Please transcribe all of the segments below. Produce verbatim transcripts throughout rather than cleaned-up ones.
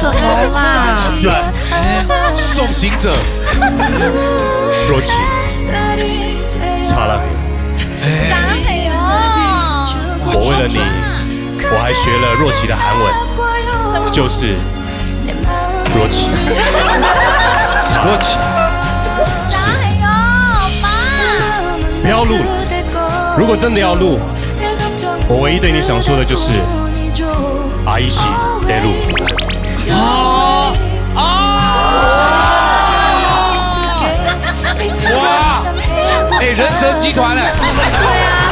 什么啦？ 帅，送行者，若琪，查拉黑， 咋黑哦？ 我为了你，我还学了若琪的韩文，就是若琪， 若琪， 咋黑哦，爸？ 不要录了，如果真的要录，我唯一对你想说的就是阿依西得录。 啊啊！哇！哎，人蛇集团哎。 对啊。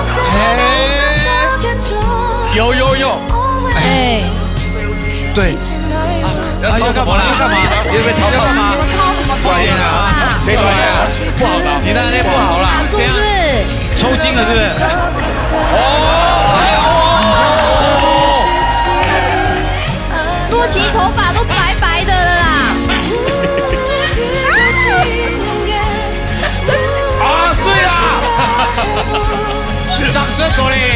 哎，有有有。 哎。 对。要掏什么啦？要干嘛？你被掏掏吗？ 掏什么专业啊！谁专业啊？不好的，你那那不好啦。 是不是？ 抽筋了是不是？哦，哎呦！ 多奇头发都白白的了啦。 啊，碎啦！掌声鼓励。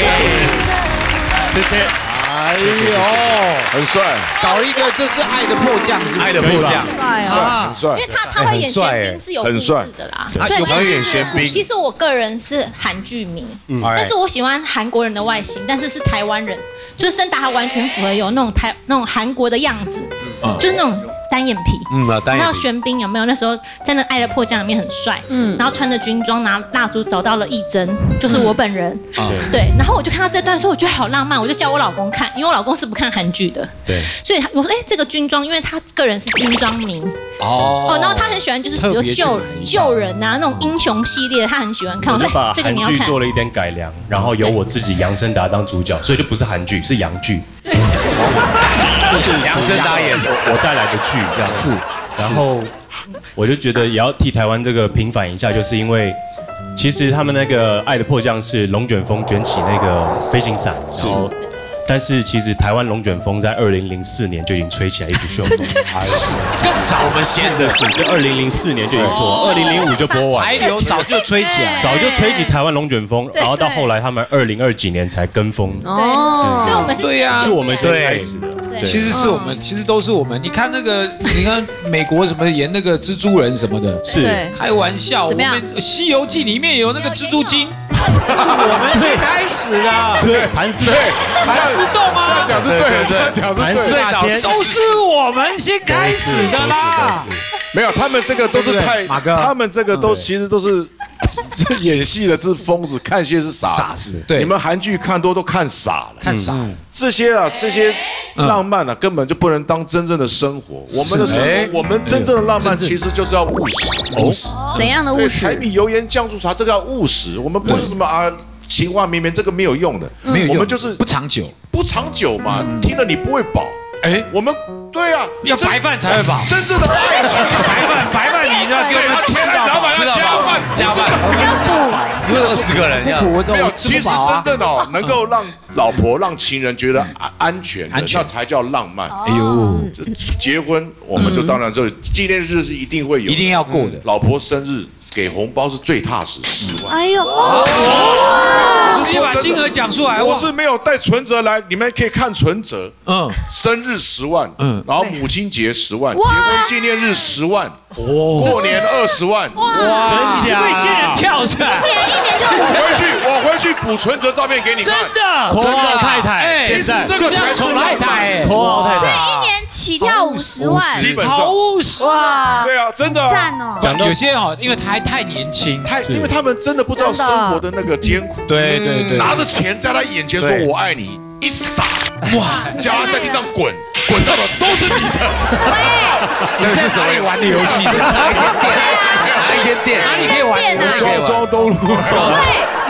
谢谢。 哎呦， 很帅， 搞一个这是爱的迫降，是爱的迫降， 帅哦， 很帅， 因为他他会演玄彬是有故事的啦， 所以他演玄彬。 其实我个人是韩剧迷，但是我喜欢韩国人的外形，但是是台湾人，就是森达完全符合有那种台那种韩国的样子，就是那种单眼皮。 嗯啊，单眼皮。 那玄彬有没有那时候在那《爱的迫降》里面很帅，嗯，然后穿着军装拿蜡烛找到了义珍，就是我本人，对，然后我就看到这段的时候，我觉得好浪漫，我就叫我老公看，因为我老公是不看韩剧的， 对， 所以他我说哎，这个军装，因为他个人是军装迷，哦，哦，然后他很喜欢就是比如救救人啊那种英雄系列，他很喜欢看， 我就把韩剧这个你要看， 做了一点改良，然后由我自己杨森达当主角，所以就不是韩剧，是洋剧，就是杨森达演我带来的剧这样是，然后我就觉得也要替台湾这个平反一下，就是因为。其实他们那个《爱的迫降》是龙卷风卷起那个飞行伞，然后，但是其实台湾龙卷风在二零零四年就已经吹起来一股旋风， 更早我们先的是是二零零四年就已经播，二零零五就播完， 台流早就吹起来， 早就吹起台湾龙卷风，然后到后来他们二零二几年才跟风， 哦，所以我们是对呀， 是我们先开始的。 其实是我们，其实都是我们。你看那个，你看美国什么演那个蜘蛛人什么的， 是开玩笑。我们《西游记》里面有那个蜘蛛精，是我们先开始的。 对，盘丝洞， 盘丝洞吗？ 这样讲是对的，这样讲是对的。 最早都是我们先开始的啦。 没有，他们这个都是太，他们这个都其实都是。这演戏的是疯子，看戏是傻子。对，你们韩剧看多都看傻了， 看傻。 这些啊，这些浪漫啊，根本就不能当真正的生活。我们的生活，我们真正的浪漫其实就是要务实。务实。 怎样的务实？ 柴米油盐酱醋茶，这个要务实。我们不是什么啊情话绵绵，这个没有用的。 没有用。 我们就是不长久， 不长久嘛。听了你不会饱。哎，我们对啊， 要白饭才会饱。 真正的爱情， 白饭，白饭你要给我们吃到饱，吃到饱，加饭， 要补。 因为二十个人要没有，其实真正哦，能够让老婆、让情人觉得安全，安全那才叫浪漫。哎呦，结婚我们就当然这纪念日是一定会有， 一定要过的。 老婆生日给红包是最踏实，十万。 哎呦， 直接把金额讲出来。 我是没有带存折来，你们可以看存折。嗯，生日十万，嗯，然后母亲节十万，结婚纪念日十万，哦，过年二十万， 哇，真假？被仙人跳出来， 一年一年就我回去，我回去补存折照片给你看。 真的， 真的太太， 其实这个才是太太， 所以一年起跳五十万， 基本上好务实哇， 对啊，真的赞哦。 讲有些哦，因为他还太年轻， 太，因为他们真的不知道生活的那个艰苦。 对对对， 拿着钱在他眼前说我爱你，一撒，哇，叫他在地上滚，滚到的都是你的。 那是什么玩的游戏？这是哪一间店？哪一间店？哪里可以玩？ 庄庄东路。 对，